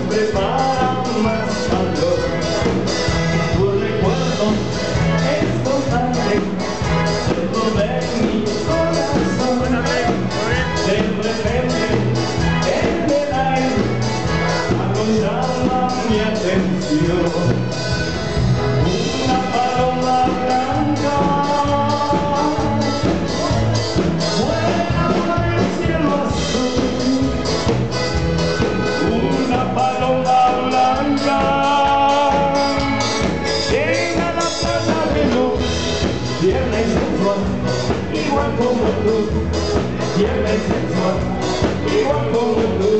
prepara más calor. Tu recuerdo es constante dentro de mi corazón. De repente en el aire algo llama mi atención. Una paloma blanca vuela por el cielo azul. Una paloma blanca llega a la playa de luz, tierna y sensual, igual como tú, tierna y sensual, igual como tú.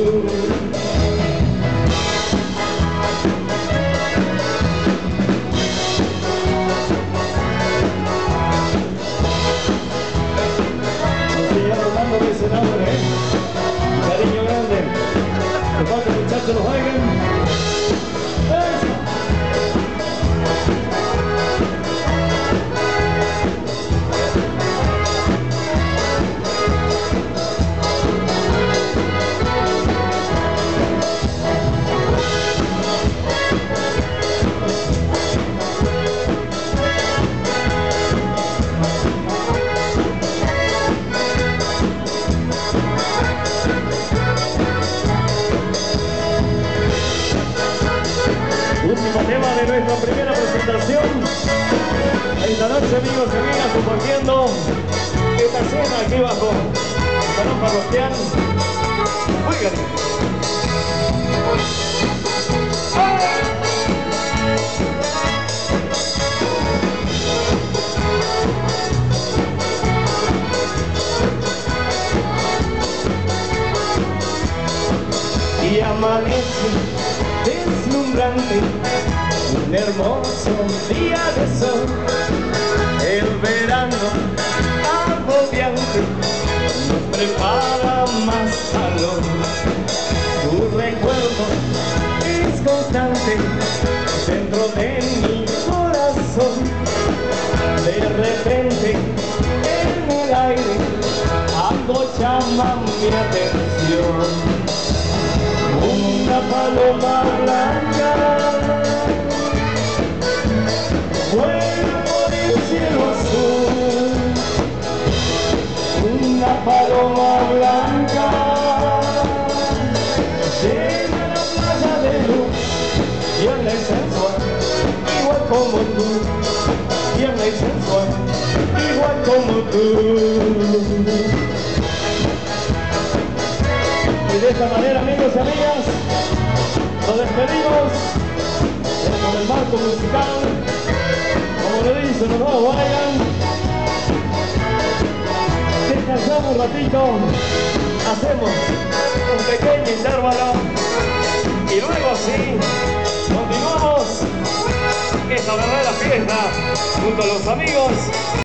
Ese nombre, cariño grande, que falta muchachos los oigan. ¡Eso! Último tema de nuestra primera presentación. Esta noche, amigos y amigas, compartiendo esta cena aquí bajo el salón parroquial. Oigan. Y amanece deslumbrante, un hermoso día de sol. El verano agobiante nos prepara más calor. Tu recuerdo es constante dentro de mi corazón. De repente en el aire algo llama mi atención. Una paloma blanca vuela por el cielo azul. Una paloma blanca llega a la playa de luz, tierna y sensual, igual como tú, tierna y sensual, igual como tú. Y de esta manera, amigos y amigas, nos despedimos dentro del marco musical. Como le dicen, nos vamos, vayan. Descansamos un ratito, hacemos un pequeño intervalo y luego sí, continuamos esta verdadera fiesta junto a los amigos.